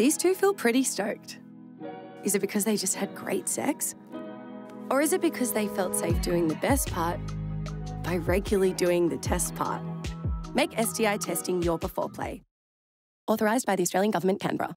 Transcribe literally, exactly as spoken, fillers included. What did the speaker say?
These two feel pretty stoked. Is it because they just had great sex? Or is it because they felt safe doing the best part by regularly doing the test part? Make S T I testing your Beforeplay. Authorised by the Australian Government, Canberra.